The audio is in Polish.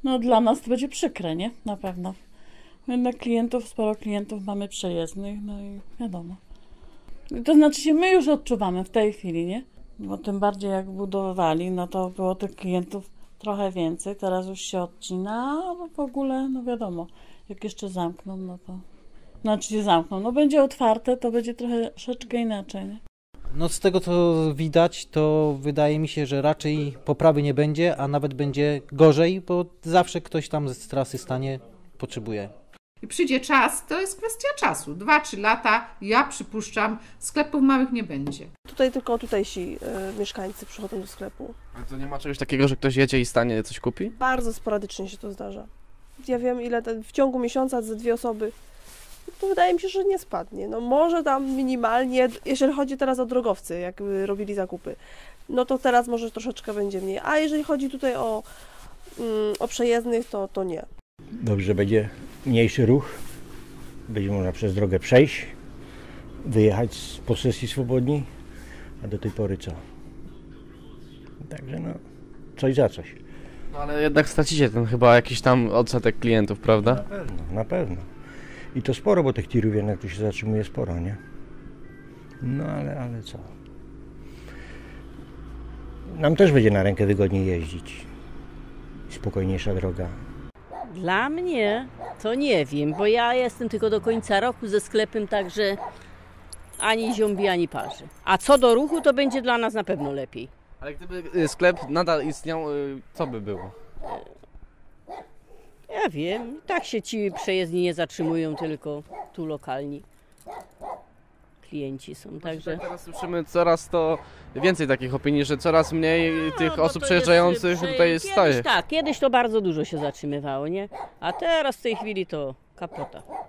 No dla nas to będzie przykre, nie? Na pewno. Jednak sporo klientów mamy przejezdnych, no i wiadomo. To znaczy się my już odczuwamy w tej chwili, nie? Bo tym bardziej jak budowali, no to było tych klientów trochę więcej, teraz już się odcina, a w ogóle, no wiadomo, jak jeszcze zamkną, no to... Znaczy się zamkną, no będzie otwarte, to będzie troszeczkę inaczej, nie? No z tego co widać, to wydaje mi się, że raczej poprawy nie będzie, a nawet będzie gorzej, bo zawsze ktoś tam z trasy stanie, potrzebuje. I przyjdzie czas, to jest kwestia czasu. 2-3 lata, ja przypuszczam, sklepów małych nie będzie. Tutaj tylko tutejsi mieszkańcy przychodzą do sklepu. Ale to nie ma czegoś takiego, że ktoś jedzie i stanie, coś kupi? Bardzo sporadycznie się to zdarza. Ja wiem, ile w ciągu miesiąca ze 2 osoby, to wydaje mi się, że nie spadnie. No może tam minimalnie, jeżeli chodzi teraz o drogowcy, jak robili zakupy, no to teraz może troszeczkę będzie mniej. A jeżeli chodzi tutaj o przejezdnych, to nie. Dobrze, będzie mniejszy ruch, będzie można przez drogę przejść, wyjechać z posesji swobodni, a do tej pory co? Także no, coś za coś. No ale jednak stracicie ten chyba jakiś tam odsetek klientów, prawda? Na pewno. I to sporo, bo tych tirów jednak tu się zatrzymuje sporo, nie? No ale co? Nam też będzie na rękę wygodniej jeździć. Spokojniejsza droga. Dla mnie to nie wiem, bo ja jestem tylko do końca roku ze sklepem, także ani ziąbi, ani parzy. A co do ruchu, to będzie dla nas na pewno lepiej. Ale gdyby sklep nadal istniał, co by było? Ja wiem, tak się ci przejezdni nie zatrzymują, tylko tu lokalni klienci są, także... Tak teraz słyszymy coraz to więcej takich opinii, że coraz mniej tych bo osób to przejeżdżających jest, tutaj staje. Kiedyś to bardzo dużo się zatrzymywało, nie? A teraz w tej chwili to kapota.